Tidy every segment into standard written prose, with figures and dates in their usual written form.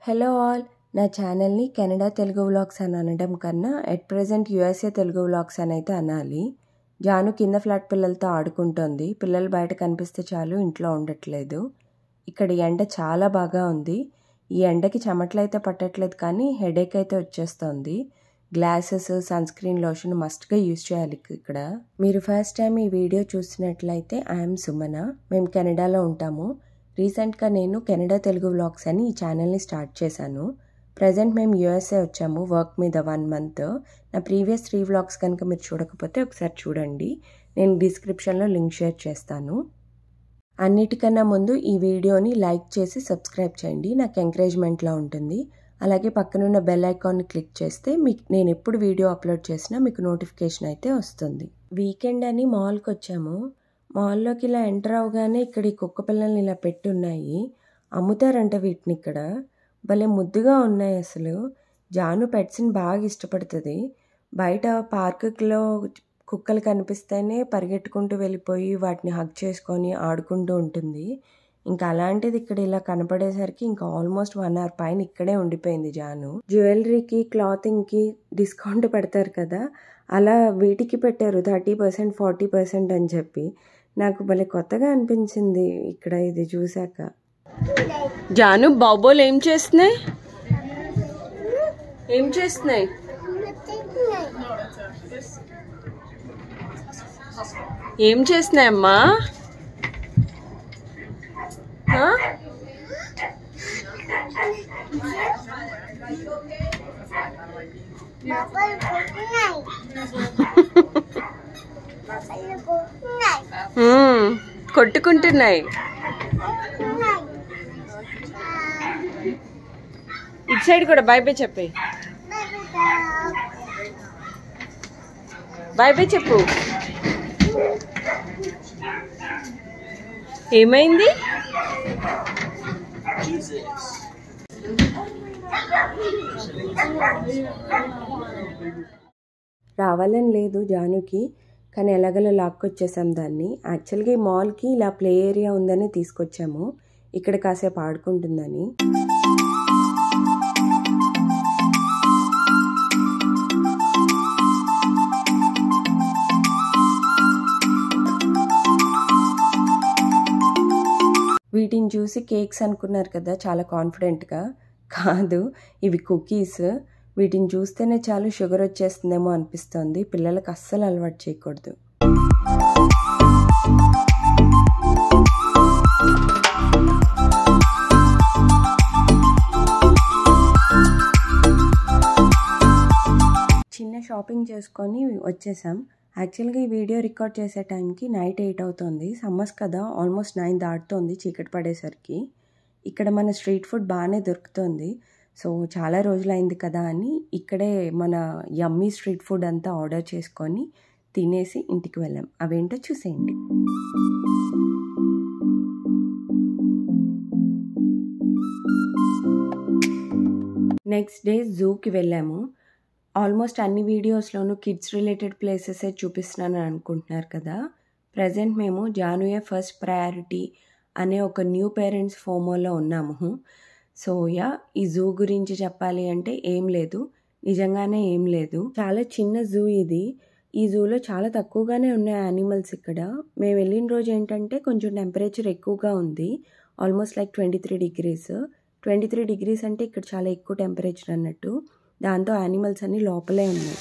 Hello all, నా ఛానల్ని Canada Telugu vlogs అని అనడం కన్నా at present USA Telugu vlogs అని అయితే అనాలి. జాను కింద ఫ్లాట్ పిల్లలతో ఆడుకుంటోంది. పిల్లలు బయట కనిపిస్తే చాలు ఇంట్లో ఉండట్లేదు. ఇక్కడ ఎండ చాలా బాగా ఉంది. ఈ ఎండకి చెమటలైతే పట్టట్లేదు కానీ హెడేక్ అయితే వచ్చేస్తోంది. గ్లాసెస్, సన్ స్క్రీన్ లోషన్ మస్ట్గా యూజ్ చేయాలి ఇక్కడ. మీరు ఫస్ట్ టైం ఈ వీడియో చూసినట్లయితే ఐఎమ్ సుమన. మేము కెనడాలో ఉంటాము. రీసెంట్గా నేను కెనడా తెలుగు వ్లాగ్స్ అని ఈ ఛానల్ని స్టార్ట్ చేశాను. ప్రజెంట్ మేము యూఎస్ఏ వచ్చాము వర్క్ మీద 1 month. నా ప్రీవియస్ 3 వ్లాగ్స్ కనుక మీరు చూడకపోతే ఒకసారి చూడండి. నేను డిస్క్రిప్షన్లో లింక్ షేర్ చేస్తాను. అన్నిటికన్నా ముందు ఈ వీడియోని లైక్ చేసి సబ్స్క్రైబ్ చేయండి, నాకు ఎంకరేజ్మెంట్లా ఉంటుంది. అలాగే పక్కనున్న బెల్ ఐకాన్ని క్లిక్ చేస్తే మీకు నేను ఎప్పుడు వీడియో అప్లోడ్ చేసినా మీకు నోటిఫికేషన్ అయితే వస్తుంది. వీకెండ్ అని మాల్కి వచ్చాము. మాల్లోకి ఇలా ఎంటర్ అవగానే ఇక్కడ ఈ కుక్క పిల్లల్ని ఇలా పెట్టున్నాయి. అమ్ముతారంట వీటిని ఇక్కడ. భలే ముద్దుగా ఉన్నాయి అసలు. జాను పెట్స్ని బాగా ఇష్టపడుతుంది. బయట పార్కులో కుక్కలు కనిపిస్తేనే పరిగెట్టుకుంటూ వెళ్ళిపోయి వాటిని హగ్ చేసుకొని ఆడుకుంటూ ఉంటుంది. ఇంకా అలాంటిది ఇక్కడ ఇలా కనపడేసరికి ఇంకా ఆల్మోస్ట్ 1 hour పైన ఇక్కడే ఉండిపోయింది జాను. జ్యువెలరీకి, క్లాతింగ్కి డిస్కౌంట్ పెడతారు కదా, అలా వీటికి పెట్టారు 30%, 40% అని చెప్పి. నాకు భలే కొత్తగా అనిపించింది ఇక్కడ ఇది చూశాక. జాను బాబోలు ఏం చేస్తున్నాయి? ఏం చేస్తున్నాయమ్మా? కొట్టుకుంటున్నాయి. ఇటు సైడ్ కూడా బై బై చెప్పే. బై బై చెప్పు. ఏమైంది? రావాలని లేదు జానుకి, కానీ ఎలాగలా లాక్కొచ్చేసాం దాన్ని. యాక్చువల్గా ఈ మాల్కి ఇలా ప్లే ఏరియా ఉందని తీసుకొచ్చాము, ఇక్కడ కాసేపు ఆడుకుంటుందని. వీటిని చూసి కేక్స్ అనుకున్నారు కదా చాలా కాన్ఫిడెంట్గా. కాదు, ఇవి కుకీస్. వీటిని చూస్తేనే చాలు షుగర్ వచ్చేస్తుందేమో అనిపిస్తుంది. పిల్లలకు అస్సలు అలవాటు చేయకూడదు. చిన్న షాపింగ్ చేసుకొని వచ్చేసాం. యాక్చువల్గా ఈ వీడియో రికార్డ్ చేసే టైంకి నైట్ 8 అవుతుంది. సమ్మర్స్ కదా, ఆల్మోస్ట్ 9 దాటుతోంది చీకటి పడేసరికి. ఇక్కడ మన స్ట్రీట్ ఫుడ్ బాగానే దొరుకుతుంది. సో చాలా రోజులైంది కదా అని ఇక్కడే మన యమ్మీ స్ట్రీట్ ఫుడ్ అంతా ఆర్డర్ చేసుకొని తినేసి ఇంటికి వెళ్ళాం. అవేంటో చూసేయండి. నెక్స్ట్ డే జూకి వెళ్ళాము. ఆల్మోస్ట్ అన్ని వీడియోస్లోనూ కిడ్స్ రిలేటెడ్ ప్లేసెసే చూపిస్తున్నాను అనుకుంటున్నారు కదా. ప్రజెంట్ మేము జానుయే ఫస్ట్ ప్రయారిటీ అనే ఒక న్యూ పేరెంట్స్ ఫోమోలో ఉన్నాము. సో ఈ జూ గురించి చెప్పాలి అంటే ఏం లేదు, నిజంగానే ఏం లేదు. చాలా చిన్న జూ ఇది. ఈ జూలో చాలా తక్కువగానే ఉన్నాయి యానిమల్స్ ఇక్కడ. మేము వెళ్ళిన రోజు ఏంటంటే కొంచెం టెంపరేచర్ ఎక్కువగా ఉంది, ఆల్మోస్ట్ లైక్ 23 degrees. 23 degrees అంటే ఇక్కడ చాలా ఎక్కువ టెంపరేచర్ అన్నట్టు. దాంతో యానిమల్స్ అన్నీ లోపలే ఉన్నాయి.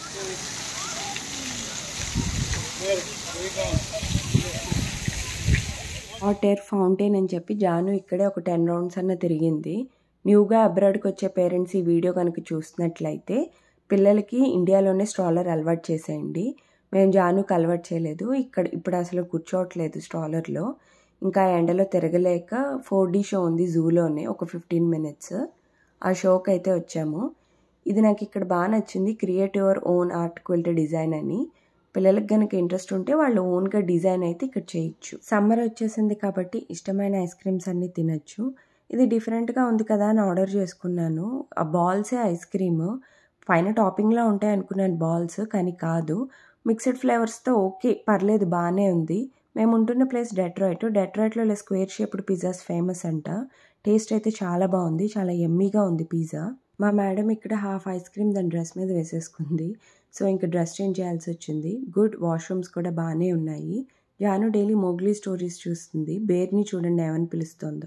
హాట్ ఎయిర్ ఫౌంటైన్ అని చెప్పి జాను ఇక్కడే ఒక 10 rounds అన్న తిరిగింది. న్యూగా అబ్రాడ్కి వచ్చే పేరెంట్స్ ఈ వీడియో కనుక చూసినట్లయితే పిల్లలకి ఇండియాలోనే స్ట్రాలర్ అలవాటు చేసేయండి. మేము జానుకి అలవాటు చేయలేదు. ఇప్పుడు అసలు కూర్చోవట్లేదు స్ట్రాలర్లో. ఇంకా ఎండలో తిరగలేక 4D షో ఉంది జూలోనే, ఒక 15 minutes. ఆ షోకి అయితే వచ్చాము. ఇది నాకు ఇక్కడ బాగా నచ్చింది, create your own art quilt design అని. పిల్లలకు కనుక ఇంట్రెస్ట్ ఉంటే వాళ్ళు ఓన్గా డిజైన్ అయితే ఇక్కడ చేయొచ్చు. సమ్మర్ వచ్చేసింది కాబట్టి ఇష్టమైన ఐస్ క్రీమ్స్ అన్నీ తినచ్చు. ఇది డిఫరెంట్గా ఉంది కదా అని ఆర్డర్ చేసుకున్నాను. ఆ బాల్సే ఐస్ క్రీమ్, పైన టాపింగ్లో ఉంటాయి అనుకున్నాను బాల్స్, కానీ కాదు. మిక్స్డ్ ఫ్లేవర్స్తో ఓకే, పర్లేదు, బాగానే ఉంది. మేము ఉంటున్న ప్లేస్ డెట్రాయిట్లో ఇలా స్క్వేర్ షేప్డ్ పిజ్జాస్ ఫేమస్ అంట. టేస్ట్ అయితే చాలా బాగుంది, చాలా యమ్మీగా ఉంది పిజ్జా. మా మేడం ఇక్కడ హాఫ్ ఐస్ క్రీమ్ దాని డ్రెస్ మీద వేసేసుకుంది. సో ఇంకా డ్రెస్ చేంజ్ చేయాల్సి వచ్చింది. గుడ్ వాష్రూమ్స్ కూడా బాగానే ఉన్నాయి. జాను డైలీ మోగ్లీ స్టోరీస్ చూస్తుంది. బేర్ని చూడండి ఏమని పిలుస్తుందో.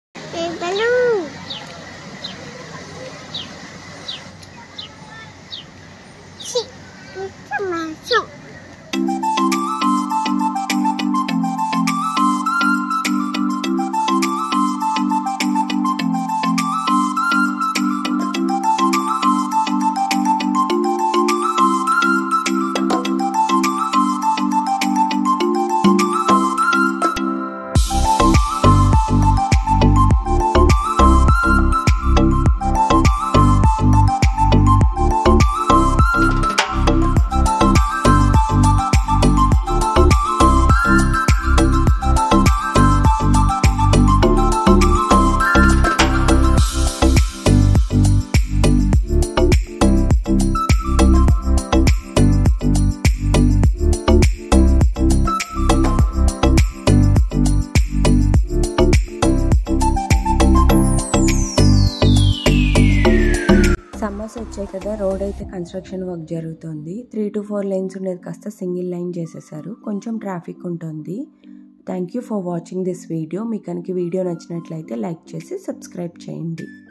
సమ్మర్స్ వచ్చాయి కదా, రోడ్ అయితే కన్స్ట్రక్షన్ వర్క్ జరుగుతుంది. 3 to 4 lanes ఉండేది కాస్త సింగిల్ లైన్ చేసేసారు. కొంచెం ట్రాఫిక్ ఉంటుంది. Thank you for watching this video. మీకు కనుక వీడియో నచ్చినట్లయితే లైక్ చేసి సబ్స్క్రైబ్ చేయండి.